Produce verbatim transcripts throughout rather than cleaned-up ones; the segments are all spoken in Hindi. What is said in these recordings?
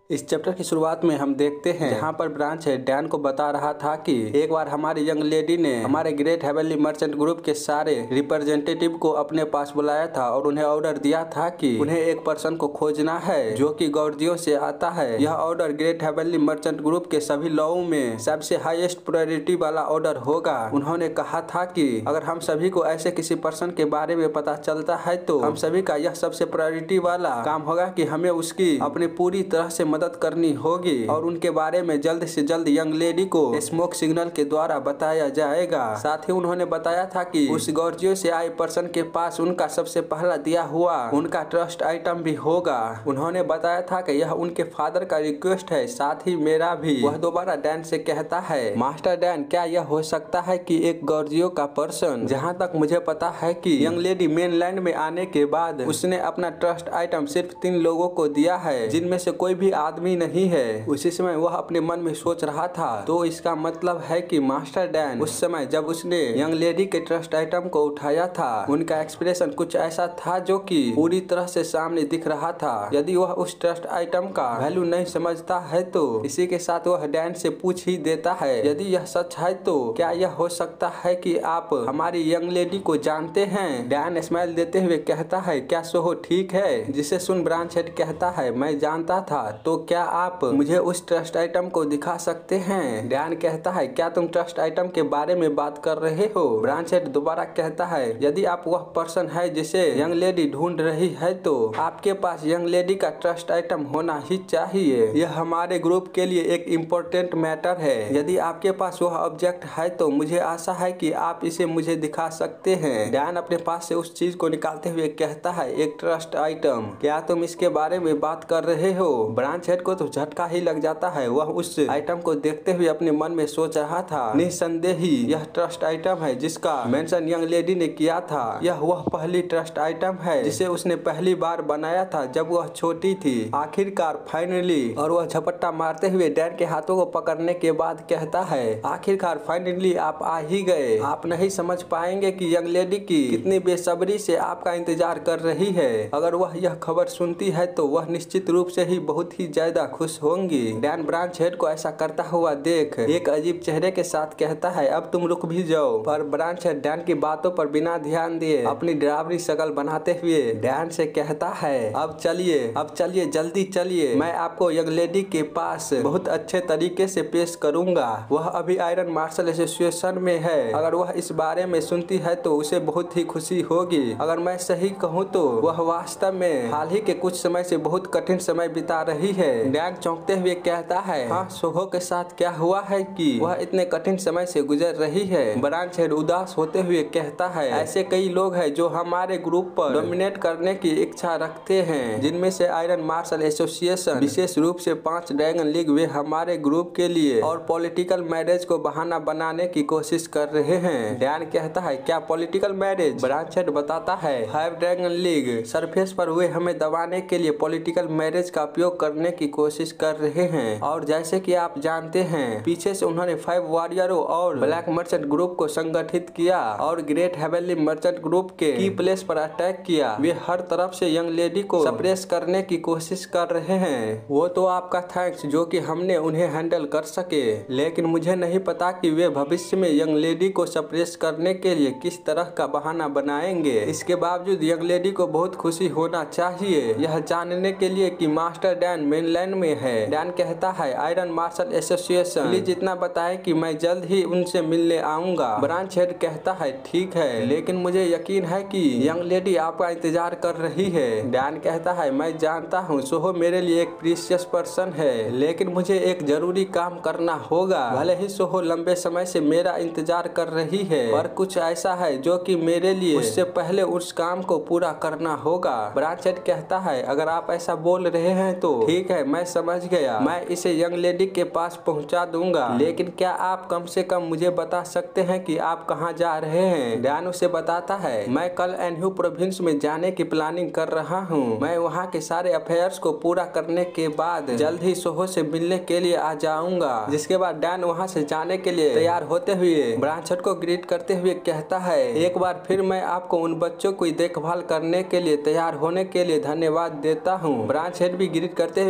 इस चैप्टर की शुरुआत में हम देखते हैं जहाँ पर ब्रांच है डैन को बता रहा था कि एक बार हमारी यंग लेडी ने हमारे ग्रेट हेवनली मर्चेंट ग्रुप के सारे रिप्रेजेंटेटिव को अपने पास बुलाया था और उन्हें ऑर्डर दिया था कि उन्हें एक पर्सन को खोजना है जो कि गॉर्जियो से आता है। यह order great heavenly merchant group के सभी लॉओं में सबसे हाईएस्ट प्रायोरिटी वाला ऑर्डर होगा। उन्होंने कहा था कि अगर हम सभी को ऐसे किसी पर्सन के बारे में पता चलता है तो हम सभी का यह सबसे प्रायोरिटी वाला काम होगा कि हमें उसकी अपनी पूरी तरह से मदद करनी होगी और उनके बारे में जल्द से जल्द यंग लेडी को स्मोक सिग्नल के द्वारा बताया जाएगा। साथ ही उन्होंने बताया था कि उस गॉर्जियो से आए पर्सन के पास उनका सबसे पहला दिया हुआ उनका ट्रस्ट आइटम भी होगा। उन्होंने बताया था कि यह उनके फादर का रिक्वेस्ट है, साथ ही मेरा भी। वह दोबारा डैन से कहता है, मास्टर डैन, क्या यह हो सकता है कि एक गॉर्जियो का पर्सन, जहाँ तक मुझे पता है कि यंग लेडी मेनलैंड में आने के बाद उसने अपना ट्रस्ट आइटम सिर्फ तीन लोगों को दिया है जिनमें से कोई भी आदमी नहीं है। उसी समय वह अपने मन में सोच रहा था, तो इसका मतलब है कि मास्टर डैन उस समय जब उसने यंग लेडी के ट्रस्ट आइटम को उठाया था उनका एक्सप्रेशन कुछ ऐसा था जो कि पूरी तरह से सामने दिख रहा था। यदि वह उस ट्रस्ट आइटम का वैल्यू नहीं समझता है तो इसी के साथ वह डैन से पूछ ही देता है, यदि यह सच है तो क्या यह हो सकता है कि आप हमारी यंग लेडी को जानते हैं? डैन स्माइल देते हुए कहता है, क्या सोहो ठीक है? जिसे सुन ब्रांच हेड कहता है, मैं जानता था। तो क्या आप मुझे उस ट्रस्ट आइटम को दिखा सकते हैं? डैन कहता है, क्या तुम ट्रस्ट आइटम के बारे में बात कर रहे हो? ब्रांच हेड दोबारा कहता है, यदि आप वह पर्सन है जिसे यंग लेडी ढूंढ रही है तो आपके पास यंग लेडी का ट्रस्ट आइटम होना ही चाहिए। यह हमारे ग्रुप के लिए एक इम्पोर्टेंट मैटर है। यदि आपके पास वह ऑब्जेक्ट है तो मुझे आशा है कि आप इसे मुझे दिखा सकते हैं। डैन अपने पास से उस चीज को निकालते हुए कहता है, एक ट्रस्ट आइटम, क्या तुम इसके बारे में बात कर रहे हो? ब्रांच हेड को तो झटका ही लग जाता है। वह उस आइटम को देखते हुए अपने मन में सोच रहा था, निस्संदेह ही यह ट्रस्ट आइटम है जिसका मेंशन यंग लेडी ने किया था। यह वह पहली ट्रस्ट आइटम है जिसे उसने पहली बार बनाया था जब वह छोटी थी। आखिरकार फाइनली, और वह झपट्टा मारते हुए डैन के हाथों को पकड़ने के बाद कहता है, आखिरकार फाइनली आप आ ही गए। आप नहीं समझ पाएंगे कि यंग लेडी की कितनी बेसब्री से आपका इंतजार कर रही है। अगर वह यह खबर सुनती है तो वह निश्चित रूप से ही बहुत ही ज्यादा खुश होंगी। डैन ब्रांच हेड को ऐसा करता हुआ देख एक अजीब चेहरे के साथ कहता है, अब तुम रुक भी जाओ। पर ब्रांच हेड डैन की बातों पर बिना ध्यान दिए अपनी डरावनी शक्ल बनाते हुए डैन से कहता है, अब चलिए अब चलिए जल्दी चलिए, मैं आपको यंग लेडी के पास बहुत अच्छे तरीके से पेश करूंगा। वह अभी आयरन मार्शल एसोसिएशन में है। अगर वह इस बारे में सुनती है तो उसे बहुत ही खुशी होगी। अगर मैं सही कहूँ तो वह वास्तव में हाल ही के कुछ समय से बहुत कठिन समय बिता रही है। डैन चौंकते हुए कहता है, हाँ, सोहो के साथ क्या हुआ है कि वह इतने कठिन समय से गुजर रही है? ब्रांच हेड उदास होते हुए कहता है, ऐसे कई लोग हैं जो हमारे ग्रुप पर डोमिनेट करने की इच्छा रखते हैं, जिनमें से आयरन मार्शल एसोसिएशन, विशेष रूप से पांच ड्रैगन लीग, वे हमारे ग्रुप के लिए और पॉलिटिकल मैरिज को बहाना बनाने की कोशिश कर रहे हैं। डैन कहता है, क्या पॉलिटिकल मैरिज? ब्रांच हेड बताता है, फाइव ड्रैगन लीग सरफेस पर वे हमें दबाने के लिए पॉलिटिकल मैरिज का उपयोग करने की कोशिश कर रहे हैं, और जैसे कि आप जानते हैं पीछे से उन्होंने फाइव वॉरियरों और ब्लैक मर्चेंट ग्रुप को संगठित किया और ग्रेट हेवनली मर्चेंट ग्रुप के की प्लेस पर अटैक किया। वे हर तरफ से यंग लेडी को सप्रेस करने की कोशिश कर रहे हैं। वो तो आपका थैंक्स जो कि हमने उन्हें हैंडल कर सके, लेकिन मुझे नहीं पता कि वे भविष्य में यंग लेडी को सप्रेस करने के लिए किस तरह का बहाना बनाएंगे। इसके बावजूद यंग लेडी को बहुत खुशी होना चाहिए यह जानने के लिए कि मास्टर डैन मेनलैंड में है। डैन कहता है, आयरन मार्शल एसोसिएशन, प्लीज इतना बताएं कि मैं जल्द ही उनसे मिलने आऊंगा। ब्रांच हेड कहता है, ठीक है, लेकिन मुझे यकीन है कि यंग लेडी आपका इंतजार कर रही है। डैन कहता है, मैं जानता हूँ सोहो मेरे लिए एक प्रीशियस पर्सन है, लेकिन मुझे एक जरूरी काम करना होगा। भले ही सोहो लंबे समय से मेरा इंतजार कर रही है, पर कुछ ऐसा है जो कि मेरे लिए उससे पहले उस काम को पूरा करना होगा। ब्रांच हेड कहता है, अगर आप ऐसा बोल रहे हैं तो ठीक है, मैं समझ गया, मैं इसे यंग लेडी के पास पहुंचा दूंगा, लेकिन क्या आप कम से कम मुझे बता सकते हैं कि आप कहां जा रहे हैं? डैन उसे बताता है, मैं कल एनह्यू प्रोविंस में जाने की प्लानिंग कर रहा हूं। मैं वहां के सारे अफेयर्स को पूरा करने के बाद जल्द ही सोहो से मिलने के लिए आ जाऊंगा। जिसके बाद डैन वहां से जाने के लिए तैयार होते हुए ब्रांच हेड को ग्रीट करते हुए कहता है, एक बार फिर मैं आपको उन बच्चों की देखभाल करने के लिए तैयार होने के लिए धन्यवाद देता हूँ। ब्रांच हेड भी ग्रीट करते हुए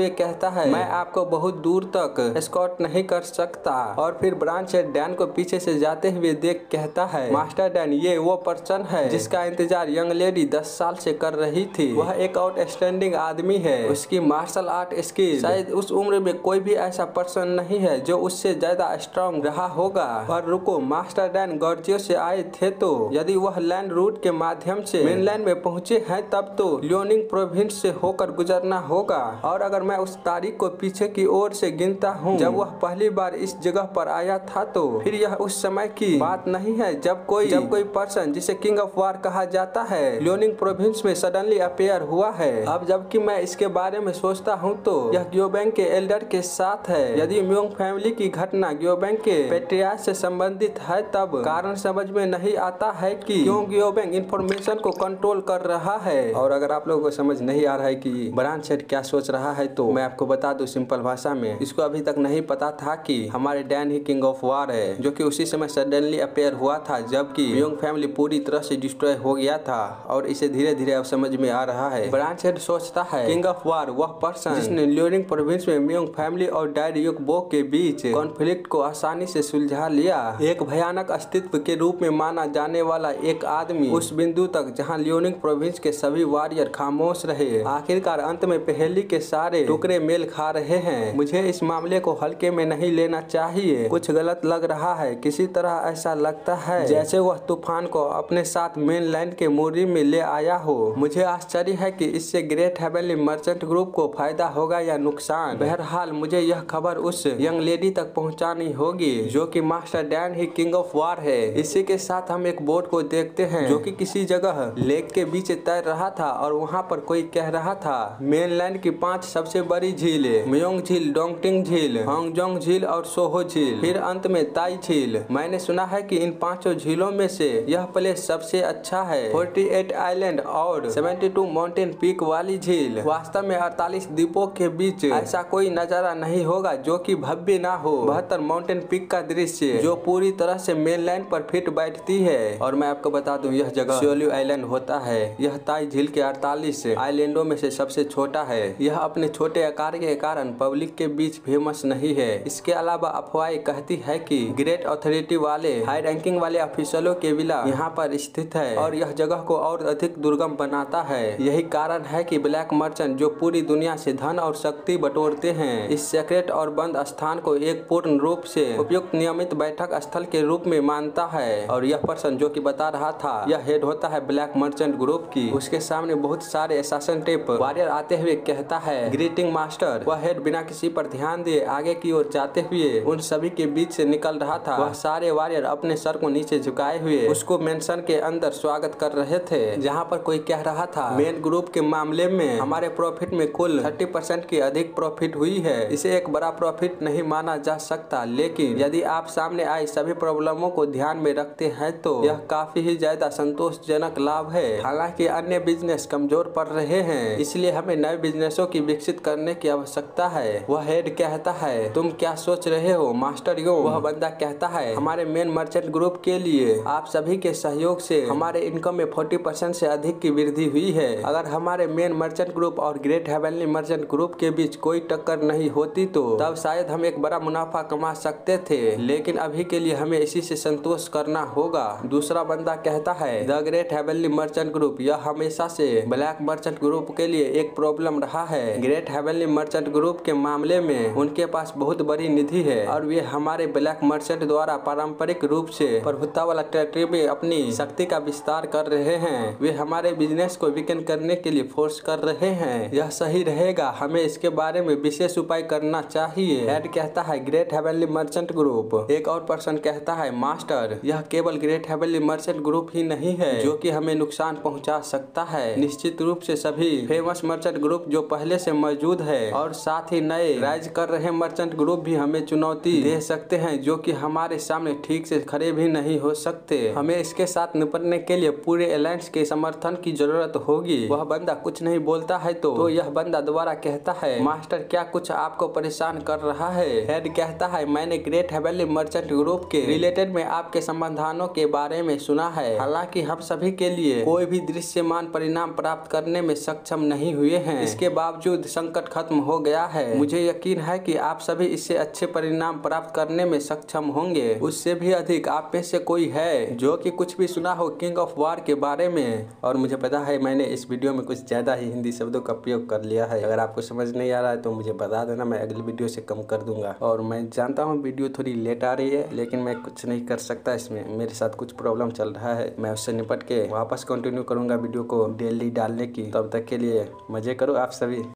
हुए कहता है, मैं आपको बहुत दूर तक एस्कॉर्ट नहीं कर सकता। और फिर ब्रांच डैन को पीछे से जाते हुए देख कहता है, मास्टर डैन, ये वो पर्सन है जिसका इंतजार यंग लेडी दस साल से कर रही थी। वह एक आउटस्टैंडिंग आदमी है। उसकी मार्शल आर्ट स्किल, शायद उस उम्र में कोई भी ऐसा पर्सन नहीं है जो उससे ज्यादा स्ट्रॉन्ग रहा होगा। पर रुको, मास्टर डैन गॉर्जियो से आए थे, तो यदि वह लैंड रूट के माध्यम से मेनलैंड में पहुंचे हैं तब तो लियोनिंग प्रोविंस से होकर गुजरना होगा। और अगर मैं उस तारीख को पीछे की ओर से गिनता हूँ जब वह पहली बार इस जगह पर आया था, तो फिर यह उस समय की बात नहीं है जब कोई जब कोई पर्सन जिसे किंग ऑफ वार कहा जाता है लियोनिंग प्रोविंस में सडनली अपेयर हुआ है। अब जबकि मैं इसके बारे में सोचता हूँ तो यह ग्योबैंग के एल्डर के साथ है। यदि म्योंग फैमिली की घटना ग्योबैंग के पेट्रियार्च से संबंधित है तब कारण समझ में नहीं आता है कि क्यों ग्योबैंग इंफॉर्मेशन को कंट्रोल कर रहा है। और अगर आप लोगों को समझ नहीं आ रहा है कि ब्रांच हेड क्या सोच रहा है तो मैं आपको बता दूं सिंपल भाषा में, इसको अभी तक नहीं पता था कि हमारे डैन ही किंग ऑफ वार है, जो कि उसी समय सडनली अपेयर हुआ था जबकि म्योंग फैमिली पूरी तरह से डिस्ट्रॉय हो गया था। और इसे धीरे धीरे अब समझ में आ रहा है। ब्रांच हेड सोचता है किंग ऑफ वार वह पर्सन जिसने लियोनिंग प्रोविंस में म्योंग फैमिली और डायरियोकबो के बीच कॉन्फ्लिक्ट को आसानी से सुलझा लिया। एक भयानक अस्तित्व के रूप में माना जाने वाला एक आदमी उस बिंदु तक जहां लियोनिंग प्रोविंस के सभी वॉरियर खामोश रहे। आखिरकार अंत में पहेली के सारे टुकड़े मेल खा रहे हैं। मुझे इस मामले को हल्के में नहीं लेना चाहिए। कुछ गलत लग रहा है। किसी तरह ऐसा लगता है जैसे वह तूफान को अपने साथ मेनलैंड के मूरी में ले आया हो। मुझे आश्चर्य है कि इससे ग्रेट हेवनली मर्चेंट ग्रुप को फायदा होगा या नुकसान। बहरहाल मुझे यह खबर उस यंग लेडी तक पहुंचानी होगी जो कि मास्टर डैन ही किंग ऑफ वार है। इसी के साथ हम एक बोट को देखते हैं जो कि किसी जगह लेक के बीच तैर रहा था और वहाँ पर कोई कह रहा था मेनलैंड की पांच सबसे बड़ी झीलें, म्योंग झील, डोंगटिंग झील, होंगजोंग झील और सोहो झील, फिर अंत में ताई झील। मैंने सुना है कि इन पांचों झीलों में से यह प्लेस सबसे अच्छा है। अड़तालीस आइलैंड और बहत्तर माउंटेन पीक वाली झील। वास्तव में अड़तालीस द्वीपों के बीच ऐसा कोई नजारा नहीं होगा जो कि भव्य ना हो। बहत्तर माउंटेन पीक का दृश्य जो पूरी तरह से मेनलैंड पर फिट बैठती है। और मैं आपको बता दूं यह जगह सोल्यू आइलैंड होता है। यह ताई झील के अड़तालीस आइलैंडों में से सबसे छोटा है। यह अपने छोटे आकार के कारण पब्लिक के बीच फेमस नहीं है। इसके अलावा अफवाहें कहती है कि ग्रेट अथॉरिटी वाले हाई रैंकिंग वाले ऑफिसरों के विला यहाँ पर स्थित है और यह जगह को और अधिक दुर्गम बनाता है। यही कारण है कि ब्लैक मर्चेंट जो पूरी दुनिया से धन और शक्ति बटोरते हैं इस सेक्रेट और बंद स्थान को एक पूर्ण रूप से उपयुक्त नियमित बैठक स्थल के रूप में मानता है। और यह पर्सन जो कि बता रहा था यह हेड होता है ब्लैक मर्चेंट ग्रुप की। उसके सामने बहुत सारे एसासिन टाइप वॉरियर आते हुए कहता है, ग्रीटिंग मास्टर। वह हेड बिना किसी पर ध्यान दिए आगे की ओर जाते हुए उन सभी के बीच से निकल रहा था। वह सारे वॉरियर अपने सर को नीचे झुकाए हुए उसको मेंशन के अंदर स्वागत कर रहे थे, जहाँ पर कोई कह रहा था मेन ग्रुप के मामले में हमारे प्रॉफिट में कुल तीस परसेंट की अधिक प्रॉफिट हुई है। इसे एक बड़ा प्रॉफिट नहीं माना जा सकता, लेकिन यदि आप सामने आई सभी प्रॉब्लमों को ध्यान में रखते हैं तो यह काफी ही ज्यादा संतोषजनक लाभ है। हालांकि अन्य बिजनेस कमजोर पड़ रहे हैं, इसलिए हमें नए बिजनेसों की विकसित करने की आवश्यकता है। वह हेड कहता है, तुम क्या सोच रहे हो मास्टर यो? वह बंदा कहता है, हमारे मेन मर्चेंट ग्रुप के लिए आप सभी के सहयोग से हमारे इनकम में चालीस परसेंट से अधिक की वृद्धि हुई है। अगर हमारे मेन मर्चेंट ग्रुप और ग्रेट हेवनली मर्चेंट ग्रुप के बीच कोई टक्कर नहीं होती तो तब शायद हम एक बड़ा मुनाफा कमा सकते थे, लेकिन अभी के लिए हमें इसी से संतोष करना होगा। दूसरा बंदा कहता है, the great heavenly merchant group यह हमेशा से ब्लैक मर्चेंट ग्रुप के लिए एक प्रॉब्लम रहा है। ग्रेट हेवनली मर्चेंट ग्रुप के मामले में उनके पास बहुत बड़ी निधि है और वे हमारे ब्लैक मर्चेंट द्वारा पारंपरिक रूप से प्रभुत्व वाला टेरिटरी में अपनी शक्ति का विस्तार कर रहे हैं। वे हमारे बिजनेस को वीकेंड करने के लिए फोर्स कर रहे हैं। यह सही रहेगा, हमें इसके बारे में विशेष उपाय करना चाहिए। हेड कहता है, ग्रेट हेवनली मर्चेंट ग्रुप। एक और पर्सन कहता है, मास्टर यह केवल ग्रेट हेवनली मर्चेंट ग्रुप ही नहीं है जो कि हमें नुकसान पहुंचा सकता है। निश्चित रूप से सभी फेमस मर्चेंट ग्रुप जो पहले से मौजूद है और साथ ही नए राइज कर रहे मर्चेंट ग्रुप भी हमें चुनौती दे सकते हैं जो कि हमारे सामने ठीक से खड़े भी नहीं हो सकते। हमें इसके साथ निपटने के लिए पूरे अलायंस के समर्थन की जरूरत होगी। वह बंदा कुछ नहीं बोलता है तो, तो यह बंदा दोबारा कहता है, मास्टर क्या कुछ आपको परेशान कर रहा है? हेड कहता है, मैंने ग्रेट हेवनली मर्चेंट ग्रुप के रिलेटेड में आपके समाधानों के बारे में सुना है। हालांकि हम सभी के लिए कोई भी दृश्यमान परिणाम प्राप्त करने में सक्षम नहीं हुए हैं। इसके बावजूद संकट संकट खत्म हो गया है। मुझे यकीन है कि आप सभी इससे अच्छे परिणाम प्राप्त करने में सक्षम होंगे। उससे भी अधिक आप में से कोई है जो कि कुछ भी सुना हो किंग ऑफ वार के बारे में, और मुझे पता है मैंने इस वीडियो में कुछ ज्यादा ही हिंदी शब्दों का प्रयोग कर लिया है। अगर आपको समझ नहीं आ रहा है तो मुझे बता देना, मैं अगली वीडियो से कम कर दूंगा। और मैं जानता हूँ वीडियो थोड़ी लेट आ रही है, लेकिन मैं कुछ नहीं कर सकता, इसमें मेरे साथ कुछ प्रॉब्लम चल रहा है। मैं उससे निपट के वापस कंटिन्यू करूंगा वीडियो को डेली डालने की। तब तक के लिए मजे करो आप सभी।